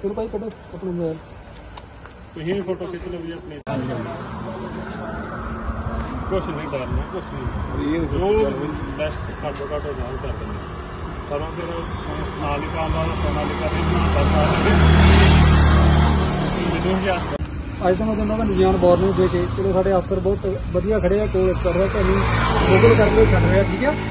चलो भाई कटो अपने मोबाइल ਤੁਸੀਂ ਵੀ ਫੋਟੋ ਖਿੱਚ ਲਓ ਵੀ ਆਪਣੇ ਕੁਛ ਨਹੀਂ ਡਰਨਾ ਕੁਛ ਨਹੀਂ ਜੋ ਬੈਸਟ ਘੱਟੋ ਘੱਟ ਹੋ ਜਾਣ ਕਰ ਦਿੰਦੇ ਪਰ ਉਹ ਫਿਰ ਸੋਨਾਲੀਕਾ ਦਾ ਸੋਨਾਲੀਕਾ ਦੇ ਨਾਲ ਦੱਸਦਾ ਮੈਨੂੰ ਅੱਜ ਸਮੇਂ ਦੇ ਉਹਨਾਂ ਦਾ ਨਿਜਾਨ ਵਾਰਨਿੰਗ ਦੇ ਕੇ ਚਲੋ ਸਾਡੇ ਅਫਸਰ ਬਹੁਤ ਵਧੀਆ ਖੜੇ ਆ ਕੋਲ ਕਰ ਰਿਹਾ ਤੁਹਾਨੂੰ ਗੂਗਲ ਕਰਕੇ ਛੱਡ ਰਿਹਾ ਠੀਕ ਆ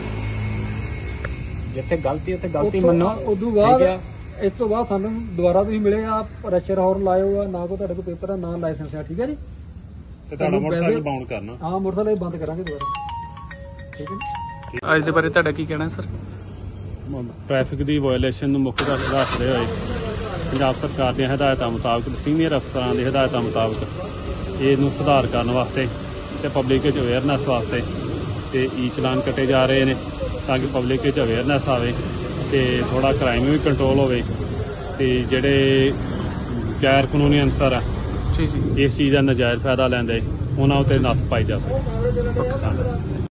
ਜਿੱਥੇ ਗਲਤੀ ਉੱਥੇ ਗਲਤੀ ਮੰਨੋ ਉਦੋਂ ਬਾਅਦ ਇਸ ਤੋਂ ਬਾਅਦ ਸਾਨੂੰ ਦੁਬਾਰਾ ਤੁਸੀਂ ਮਿਲੇ ਆ ਪ੍ਰੈਸ਼ਰ ਹਾਰਨ ਲਾਇਓ ਆ ਨਾ ਕੋ ਤੁਹਾਡੇ ਕੋਲ ਪੇਪਰ ਆ ਨਾ ਲਾਇਸੈਂਸ ਆ ਠੀਕ ਹੈ ਜੀ ਤੇ ਤੁਹਾਡਾ ਮੋਟਰਸਾਈਕਲ ਬਾਉਂਡ ਕਰਨਾ ਹਾਂ ਮੋਟਰਸਾਈਕਲ ਬੰਦ ਕਰਾਂਗੇ ਦੁਬਾਰਾ ਠੀਕ ਹੈ ਜੀ ਅੱਜ ਦੇ ਬਾਰੇ ਤੁਹਾਡਾ ਕੀ ਕਹਿਣਾ ਸਰ ਟ੍ਰੈਫਿਕ ਦੀ ਵਾਇਓਲੇਸ਼ਨ ਨੂੰ ਮੁੱਖ ਰੱਖਦੇ ਹੋਏ ਪੰਜਾਬ ਸਰਕਾਰ ਦੀਆਂ ਹਦਾਇਤਾਂ ਮੁਤਾਬਕ ਸੀਨੀਅਰ ਅਫਸਰਾਂ ਦੀ ਹਦਾਇਤਾਂ ਮੁਤਾਬਕ ਇਹਨੂੰ ਸੁਧਾਰ ਕਰਨ ਵਾਸਤੇ ਤੇ ਪਬਲਿਕ ਵਿੱਚ ਅਵੇਅਰਨੈਸ ਵਾਸਤੇ ਤੇ ਈ ਚਲਾਨ ਕੱਟੇ ਜਾ ਰਹੇ ਨੇ ਤਾਂ ਕਿ ਪਬਲਿਕ ਵਿੱਚ ਅਵੇਅਰਨੈਸ ਆਵੇ ਤੇ ਥੋੜਾ ਕ੍ਰਾਈਮ ਵੀ ਕੰਟਰੋਲ ਹੋਵੇ ਤੇ ਜਿਹੜੇ ਗੈਰ ਕਾਨੂੰਨੀ ਅਨਸਰ ਆ ਜੀ ਇਸ ਚੀਜ਼ ਦਾ ਨਜਾਇਜ਼ ਫਾਇਦਾ ਲੈਂਦੇ ਉਹਨਾਂ ਉੱਤੇ ਨੱਥ ਪਾਈ ਜਾ ਸਕੇ